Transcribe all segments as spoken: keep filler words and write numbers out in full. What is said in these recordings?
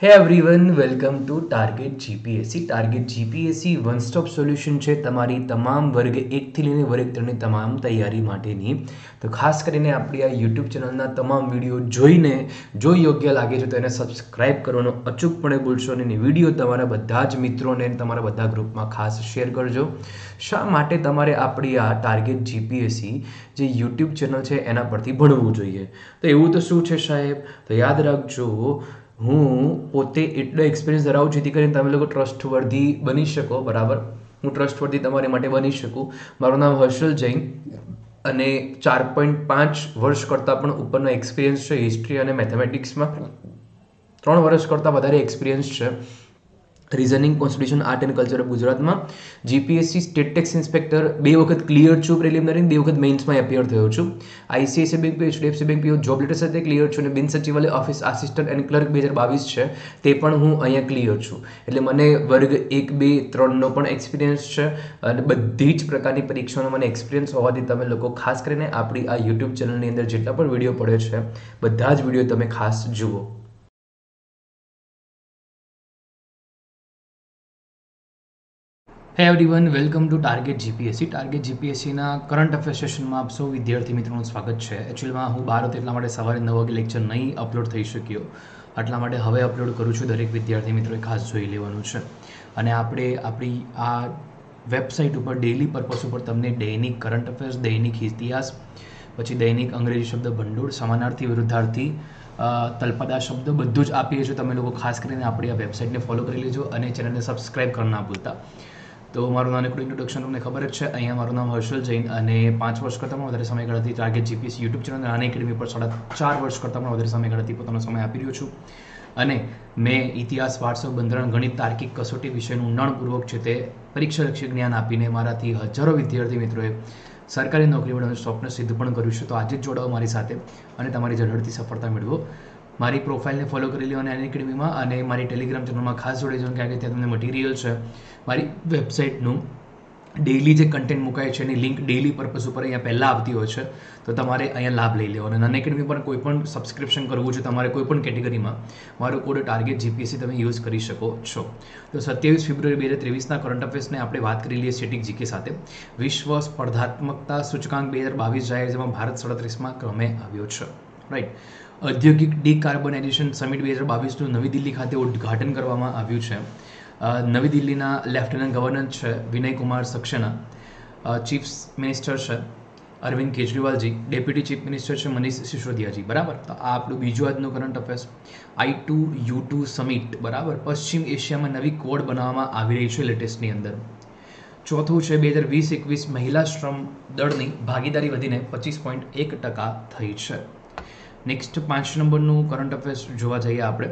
હે everyone welcome to target GPSC target GPSC one stop solution છે તમારી તમામ વર્ગ એકથી લઈને વર્ગ ત્રણની તમામ તૈયારી માટેની. તો ખાસ કરીને આપણી આ યુટ્યુબ ચેનલના તમામ વિડીયો જોઈને જો યોગ્ય લાગે છે તો એને સબસ્ક્રાઇબ કરવાનો અચૂકપણે ભૂલશો નહીં. વિડીયો તમારા બધા જ મિત્રોને તમારા બધા ગ્રુપમાં ખાસ શેર કરજો. શા માટે તમારે આપણી આ ટાર્ગેટ જીપીએસસી જે યુટ્યુબ ચેનલ છે એના પરથી ભણવું જોઈએ? તો એવું તો શું છે સાહેબ? તો યાદ રાખજો, હું પોતે એટલો એક્સપિરિયન્સ ધરાવું છું જેથી કરીને તમે લોકો ટ્રસ્ટવર્ધી બની શકો. બરાબર, હું ટ્રસ્ટવર્ધી તમારી માટે બની શકું. મારું નામ હર્ષલ જૈન અને ચાર પોઈન્ટ પાંચ વર્ષ કરતાં પણ ઉપરનો એક્સપિરિયન્સ છે હિસ્ટ્રી અને મેથેમેટિક્સમાં. ત્રણ વર્ષ કરતાં વધારે એક્સપિરિયન્સ છે reasoning, constitution, art and culture of ગુજરાતમાં. જીપીએસસી સ્ટેટ ટેક્સ ઇન્સ્પેક્ટર બે વખત ક્લિયર છું પ્રિલિમિનરી, બે વખત મેઇન્સમાં એપિયર થયો છું. ICICI bank PO, HDFC bank PO job letter સાથે ક્લિયર છું અને બિન સચિવાલય ઓફિસ આસિસ્ટન્ટ એન્ડ ક્લર્ક બે હજાર બાવીસ છે તે પણ હું અહીંયા ક્લિયર છું. એટલે મને વર્ગ એક બે ત્રણનો પણ એક્સપિરિયન્સ છે અને બધી જ પ્રકારની પરીક્ષાનો મને એક્સપિરિયન્સ હોવાથી તમે લોકો ખાસ કરીને આપણી આ યુટ્યુબ ચેનલની અંદર જેટલા પણ વિડીયો પડે છે બધા જ વિડીયો તમે ખાસ જુઓ. Hey everyone welcome to target GPSC target જીપીએસસીના કરંટ અફેર સેશનમાં આપ સૌ વિદ્યાર્થી મિત્રોનું સ્વાગત છે. એકચ્યુઅલમાં હું બાર હતો એટલા માટે સવારે નવ વાગે લેક્ચર નહીં અપલોડ થઈ શક્યો, એટલા માટે હવે અપલોડ કરું છું. દરેક વિદ્યાર્થી મિત્રોએ ખાસ જોઈ લેવાનું છે. અને આપણે આપણી આ વેબસાઇટ ઉપર ડેઇલી પર્પસ ઉપર તમને દૈનિક કરંટ અફેર્સ, દૈનિક ઇતિહાસ, પછી દૈનિક અંગ્રેજી શબ્દ ભંડોળ, સમાનાર્થી, વિરુદ્ધાર્થી, તલપદા શબ્દ બધું જ આપીએ છીએ. તમે લોકો ખાસ કરીને આપણી આ વેબસાઇટને ફોલો કરી લેજો અને ચેનલને સબસ્ક્રાઇબ કરવા ના ભૂલતા. તો મારું નાનકડું ઇન્ટ્રોડક્શન તમને ખબર જ છે. અહીંયા મારું નામ હર્ષલ જૈન અને પાંચ વર્ષ કરતાં પણ વધારે સમયગાળાથી ટાર્ગેટ જીપીએસસી યુટ્યુબ ચેનલ અને એકેડમી પર સાડા ચાર વર્ષ કરતાં પણ વધારે સમયગાળાથી પોતાનો સમય આપી રહ્યો છું. અને મેં ઇતિહાસ, વારસો, બંધારણ, ગણિત, તાર્કિક, કસોટી વિષયનું ઊંડાણપૂર્વક છે તે પરીક્ષાલક્ષી જ્ઞાન આપીને મારાથી હજારો વિદ્યાર્થી મિત્રોએ સરકારી નોકરી મેળવવાનું સ્વપ્ન સિદ્ધ પણ કર્યું છે. તો આજે જ જોડાઓ મારી સાથે અને તમારી ઝડપથી સફળતા મેળવો. મારી પ્રોફાઇલને ફોલો કરી લો અને એકેડમીમાં અને મારી ટેલિગ્રામ ચેનલમાં ખાસ જોડાઈ જાઓ, કારણ કે ત્યાં તમને મટીરિયલ છે મારી વેબસાઇટનું ડેઇલી જે કન્ટેન્ટ મુકાય છે એની લિંક ડેઇલી પર્પસ ઉપર અહીંયા પહેલાં આવતી હોય છે. તો તમારે અહીંયા લાભ લઈ લેવાનો. અને અનએકેડમી પર કોઈ પણ સબસ્ક્રિપ્શન કરવું છે તમારે કોઈ પણ કેટેગરીમાં, મારો કોડ ટાર્ગેટ જીપીએસસી તમે યુઝ કરી શકો છો. તો સત્યાવીસ ફેબ્રુઆરી બે હજાર ત્રેવીસના કરંટ અફેર્સને આપણે વાત કરી લઈએ સ્ટેટિક જીકે સાથે. વિશ્વ સ્પર્ધાત્મકતા સૂચકાંક બે હજાર બાવીસ જાહેર, જેમાં ભારત સડત્રીસમાં ક્રમે આવ્યો છે. રાઈટ. ઔદ્યોગિક ડિકાર્બોનાઇઝેશન સમિટ બે હજાર બાવીસનું નવી દિલ્હી ખાતે ઉદ્ઘાટન કરવામાં આવ્યું છે. નવી દિલ્હીના લેફ્ટનન્ટ ગવર્નર છે વિનય કુમાર સક્સેના, ચીફ મિનિસ્ટર છે અરવિંદ કેજરીવાલજી, ડેપ્યુટી ચીફ મિનિસ્ટર છે મનીષ સિસોદિયાજી. બરાબર. તો આ આપણું બીજું આજનું current affairs. I two U two summit. બરાબર. પશ્ચિમ એશિયામાં નવી કોડ બનાવવામાં આવી રહી છે લેટેસ્ટની અંદર. ચોથું છે બે હજાર વીસ એકવીસ મહિલા શ્રમ દળની ભાગીદારી વધીને પચીસ પોઈન્ટ એક ટકા થઈ છે. નેક્સ્ટ પાંચ નંબરનું કરંટ અફેર્સ જોવા જઈએ આપણે.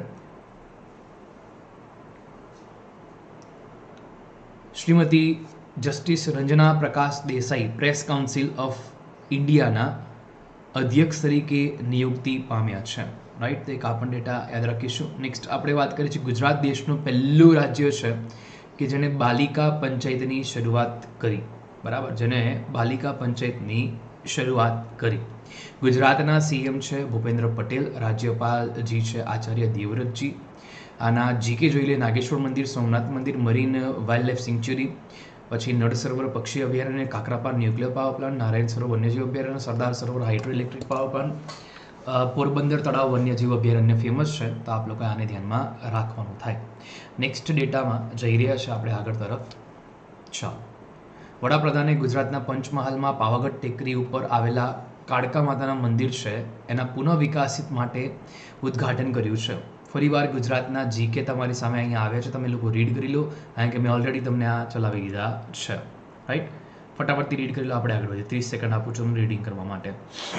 Shrimati justice Ranjana Prakash Desai press council of ઇન્ડિયાના અધ્યક્ષ તરીકે નિયુક્તિ પામ્યા છે. રાઈટ. તો એક આપણ ડેટા યાદ રાખીશું. નેક્સ્ટ આપણે વાત કરીએ છીએ ગુજરાત દેશનું પહેલું રાજ્ય છે કે જેને બાલિકા પંચાયતની શરૂઆત કરી. બરાબર. જેને બાલિકા પંચાયતની શરૂઆત કરી. ગુજરાતના સીએમ છે ભૂપેન્દ્ર પટેલ, રાજ્યપાલજી છે આચાર્ય દેવવ્રતજી. આના જીકે જોઈ લે. નાગેશ્વર મંદિર, સોમનાથ મંદિર, મરીન વાઇલ્ડ લાઇફ સેન્ચ્યુરી, પછી નળ સરોવર પક્ષી અભયારણ્ય, Kakrapar nuclear power plant, Narayan Sarovar વન્યજીવ અભયારણ્ય, Sardar Sarovar hydro electric power plant, Porbandar તળાવ વન્યજીવ અભયારણ્ય ફેમસ છે. તો આપ લોકો આને ધ્યાનમાં રાખવાનું થાય. નેક્સ્ટ ડેટામાં જઈ રહ્યા છે આપણે આગળ તરફ. ચાલો. વડાપ્રધાને ગુજરાતના પંચમહાલમાં પાવાગઢ ટેકરી ઉપર આવેલા કાળકા માતાના મંદિર છે એના પુનઃ વિકાસિત માટે ઉદ્ઘાટન કર્યું છે. ફરીવાર ગુજરાતના જીકે તમારી સામે અહીંયા આવ્યા છે, તમે લોકો રીડ કરી લો, કારણ કે મેં ઓલરેડી તમને આ ચલાવી દીધા છે. રાઈટ. ફટાફટથી રીડ કરી લો. આપણે આગળ વધીએ. ત્રીસ સેકન્ડ આપું છું રીડિંગ કરવા માટે.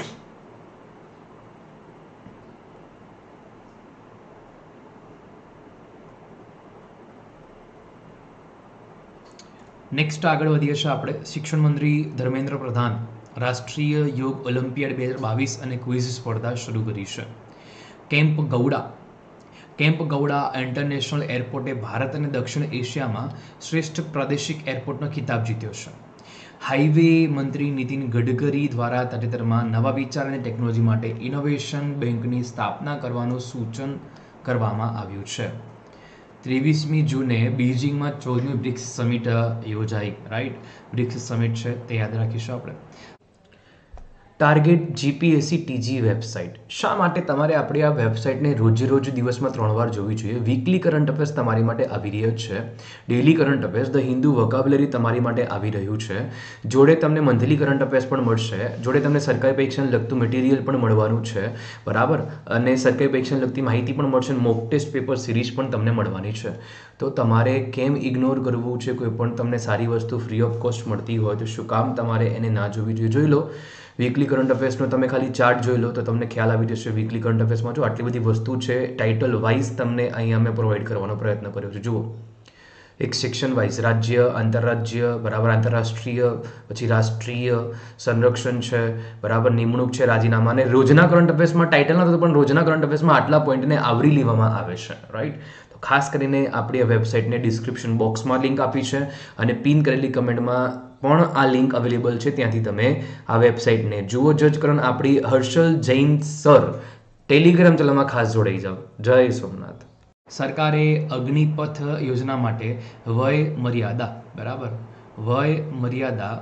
નેક્સ્ટ આગળ વધીએ છીએ આપણે. શિક્ષણ મંત્રી ધર્મેન્દ્ર પ્રધાન રાષ્ટ્રીય યોગ ઓલિમ્પિયાડ બે હજાર બાવીસ અને ક્વિઝ સ્પર્ધા શરૂ કરી છે. કેમ્પ ગૌડા કેમ્પ ગૌડા ઇન્ટરનેશનલ એરપોર્ટે ભારત અને દક્ષિણ એશિયામાં શ્રેષ્ઠ પ્રાદેશિક એરપોર્ટનો ખિતાબ જીત્યો છે. હાઈવે મંત્રી નીતિન ગડકરી દ્વારા તાજેતરમાં નવા વિચાર અને ટેકનોલોજી માટે ઇનોવેશન બેંકની સ્થાપના કરવાનું સૂચન કરવામાં આવ્યું છે. ત્રેવીસમી જૂને બીજિંગમાં ચૌદમી બ્રિક્સ સમિટ યોજાઈ, રાઈટ. બ્રિક્સ સમિટ છે તે યાદ રાખીશું આપણે. Target GPSC TG website. શા માટે તમારે આપણી આ વેબસાઇટને રોજે રોજ દિવસમાં ત્રણ વાર જોવી જોઈએ? વીકલી કરંટ અફેર્સ તમારી માટે આવી રહ્યો છે, daily current affairs, the Hindu vocabulary તમારી માટે આવી રહ્યું છે, જોડે તમને મંથલી કરંટ અફેર્સ પણ મળશે, જોડે તમને સરકારી પરીક્ષાને લગતું મટીરિયલ પણ મળવાનું છે, બરાબર, અને સરકારી પરીક્ષાને લગતી માહિતી પણ મળશે, મોક ટેસ્ટ પેપર સિરીઝ પણ તમને મળવાની છે. તો તમારે કેમ ઇગ્નોર કરવું છે? કોઈ પણ તમને સારી વસ્તુ ફ્રી ઓફ કોસ્ટ મળતી હોય તો શું કામ તમારે એને ના જોવી જોઈએ? જોઈ લો. વીકલી કરંટ અફેર્સનો તમે ખાલી ચાર્ટ જોઈ લો તો તમને ખ્યાલ આવી જશે. વીકલી કરંટ અફેર્સમાં જો આટલી બધી વસ્તુ છે, ટાઇટલ વાઇઝ તમને અહીંયા અમે પ્રોવાઈડ કરવાનો પ્રયત્ન કર્યો છે. જુઓ, એક સેક્શન વાઇઝ રાજ્ય, આંતરરાજ્ય, બરાબર, આંતરરાષ્ટ્રીય, પછી રાષ્ટ્રીય, સંરક્ષણ છે, બરાબર, નિમણૂક છે, રાજીનામા, અને રોજના કરંટ અફેર્સમાં ટાઇટલ નહોતું પણ રોજના કરંટ અફેર્સમાં આટલા પોઈન્ટને આવરી લેવામાં આવે છે, રાઈટ. તો ખાસ કરીને આપણી આ વેબસાઇટને ડિસ્ક્રિપ્શન બોક્સમાં લિંક આપી છે અને પિન કરેલી કમેન્ટમાં પણ આ લિંક અવેલેબલ છે, ત્યાંથી તમે આ વેબસાઇટને જુઓ. જજ કરણ આપણી હર્ષલ જૈન સર ટેલિગ્રામ ચેનલમાં ખાસ જોડાઈ જાઓ. જય સોમનાથ. સરકારે અગ્નિપથ યોજના માટે વય મર્યાદા, બરાબર, વય મર્યાદા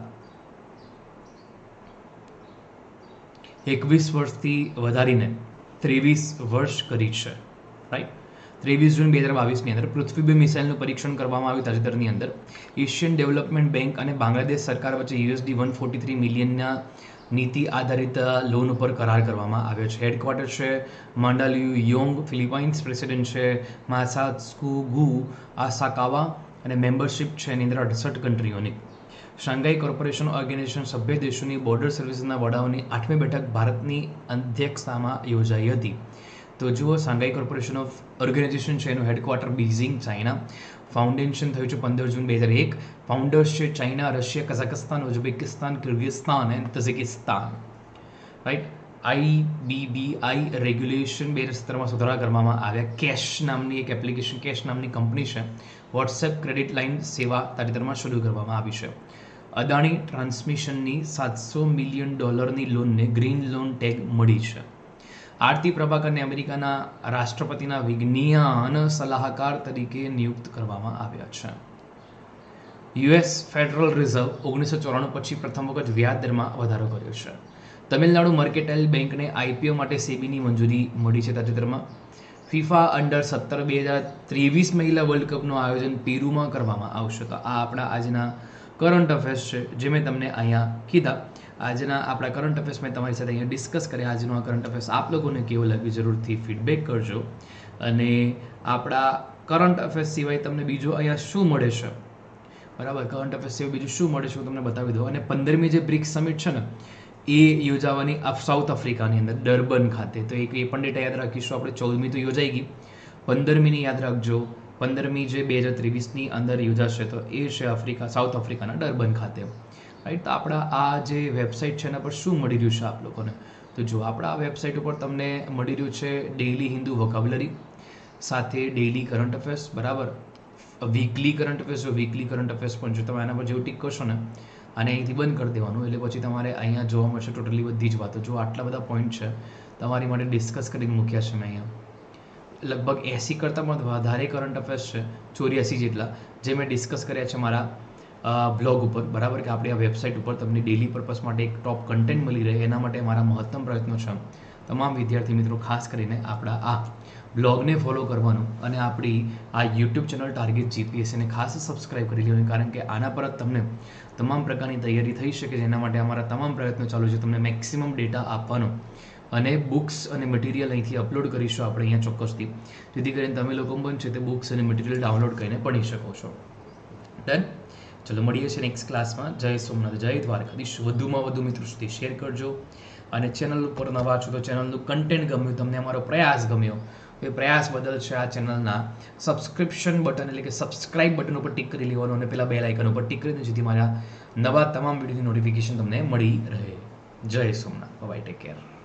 એકવીસ વર્ષથી વધારીને ત્રેવીસ વર્ષ કરી છે, રાઈટ. ત્રેવીસ જૂન બે હજાર બાવીસની અંદર પૃથ્વી બે મિસાઇલનું પરીક્ષણ કરવામાં આવ્યું તાજેતરની અંદર. એશિયન ડેવલપમેન્ટ બેંક અને બાંગ્લાદેશ સરકાર વચ્ચે યુએસડી વન ફોર્ટી થ્રી મિલિયનના નીતિ આધારિત લોન ઉપર કરાર કરવામાં આવ્યો છે. હેડક્વાર્ટર છે માંડાલિયુ યોંગ, ફિલિપાઇન્સ. પ્રેસિડેન્ટ છે માસાત્સુગુ આસાકાવા અને મેમ્બરશિપ છે એની અંદર અડસઠ કન્ટ્રીઓની. શાંઘાઈ કોર્પોરેશન ઓર્ગેનાઇઝેશન સભ્ય દેશોની બોર્ડર સર્વિસીસના વડાઓની આઠમી બેઠક ભારતની અધ્યક્ષતામાં યોજાઈ હતી. તો જુઓ, શાંઘાઈ કોર્પોરેશન ઓફ ઓર્ગેનાઇઝેશન છે એનું હેડક્વાર્ટર બીજિંગ, ચાઇના. ફાઉન્ડેશન થયું છે પંદર જૂન બે હજાર એક. ફાઉન્ડર્સ છે China, Russia, Kazakhstan, Uzbekistan, Kyrgyzstan અને તઝિકિસ્તાન, રાઈટ. આઈબીબીઆઈ રેગ્યુલેશન બે હજાર સત્તરમાં સુધારા કરવામાં આવ્યા. કેશ નામની એક એપ્લિકેશન, કેશ નામની કંપની છે, વોટ્સએપ ક્રેડિટ લાઇન સેવા તાજેતરમાં શરૂ કરવામાં આવી છે. અદાણી ટ્રાન્સમિશનની સાતસો મિલિયન ડોલરની લોનને ગ્રીન લોન ટેગ મળી છે. આરતી પ્રભાકરને અમેરિકાના રાષ્ટ્રપતિના વિજ્ઞાન સલાહકાર તરીકે નિયુક્ત કરવામાં આવ્યા છે. યુએસ ફેડરલ રિઝર્વ ઓગણીસો ચોરાણું પછી પ્રથમ વખત વ્યાજ દરમાં વધારો કર્યો છે. તમિલનાડુ મર્કેટાઇલ બેંકને આઈપીઓ માટે સેબીની મંજૂરી મળી છે તાજેતરમાં. ફિફા અંડર સત્તર બે હજાર ત્રેવીસ મહિલા વર્લ્ડ કપનું આયોજન પેરુમાં કરવામાં આવશે. તો આ આપણા આજના કરંટ અફેર્સ છે જે મેં તમને અહીંયા કીધા. આજના આપણા કરંટ અફેર્સ મેં તમારી સાથે અહીંયા ડિસ્કસ કર્યા. આજનો આ કરંટ અફેર્સ આપ લોકોને કેવો લાગ્યું જરૂરથી ફીડબેક કરજો. અને આપણા કરંટ અફેર્સ સિવાય તમને બીજું અહીંયા શું મળે છે, બરાબર, કરંટ અફેર્સ સિવાય બીજું શું મળે છે હું તમને બતાવી દઉં. અને પંદરમી જે બ્રિક્સ સમિટ છે ને એ યોજાવાની સાઉથ આફ્રિકાની અંદર ડર્બન ખાતે. તો એક એ પણ ડેટા યાદ રાખીશું આપણે. ચૌદમી તો યોજાઈ ગઈ, પંદરમીની યાદ રાખજો. પંદરમી જે બે હજાર ત્રેવીસની અંદર યોજાશે તો એ છે આફ્રિકા, સાઉથ આફ્રિકાના ડર્બન ખાતે, રાઈટ. તો આપણા આ જે વેબસાઇટ છે એના પર શું મળી રહ્યું છે આપ લોકોને? તો જો આપણા આ વેબસાઇટ ઉપર તમને મળી રહ્યું છે ડેઇલી હિન્દુ વોકાબ્યુલરી સાથે ડેઇલી કરંટ અફેર્સ, બરાબર, વીકલી કરંટ અફેર્સ. જો વીકલી કરંટ અફેર્સ પણ જો તમે આના પર જેવું ટીક કરશો ને અને અહીંથી બંધ કરી દેવાનું એટલે પછી તમારે અહીંયા જોવા મળશે ટોટલી બધી જ વાતો. જો આટલા બધા પોઈન્ટ છે તમારી માટે ડિસ્કસ કરીને મૂક્યા છે મેં અહીંયા. લગભગ એંસી કરતાં પણ વધારે કરંટ અફેર્સ છે, ચોર્યાસી જેટલા, જે મેં ડિસ્કસ કર્યા છે મારા બ્લોગ ઉપર, બરાબર, કે આપણી આ વેબસાઇટ ઉપર તમને ડેલી પર્પઝ માટે એક ટોપ કન્ટેન્ટ મળી રહે એના માટે મારા મહત્તમ પ્રયત્નો છે. તમામ વિદ્યાર્થી મિત્રો ખાસ કરીને આપણા આ બ્લોગને ફોલો કરવાનું અને આપણી આ યુટ્યુબ ચેનલ ટાર્ગેટ જીપીએસસીને ખાસ સબસ્ક્રાઇબ કરી લેવાનું, કારણ કે આના પર જ તમને તમામ પ્રકારની તૈયારી થઈ શકે છે. એના માટે અમારા તમામ પ્રયત્નો ચાલુ છે તમને મેક્સિમમ ડેટા આપવાનો અને બુક્સ અને મટીરિયલ અહીંથી અપલોડ કરીશું આપણે અહીંયા ચોક્કસથી, જેથી કરીને તમે લોકો પણ છે તે બુક્સ અને મટીરિયલ ડાઉનલોડ કરીને ભણી શકો છો. ડન. ચલો મળીએ છીએ નેક્સ્ટ ક્લાસમાં. જય સોમનાથ, જય દ્વારકાધીશ. વધુમાં વધુ મિત્રો સુધી શેર કરજો અને ચેનલ ઉપર નવા છો તો ચેનલનું કન્ટેન્ટ ગમ્યું, તમને અમારો પ્રયાસ ગમ્યો, એ પ્રયાસ બદલ છે આ ચેનલના સબસ્ક્રિપ્શન બટન એટલે કે સબસ્ક્રાઇબ બટન ઉપર ટિક કરી લેવાનું અને પેલા બેલ આઇકન ઉપર ટિક કરીને જેથી મારા નવા તમામ વિડીયોની નોટિફિકેશન તમને મળી રહે. જય સોમનાથ. By, take care.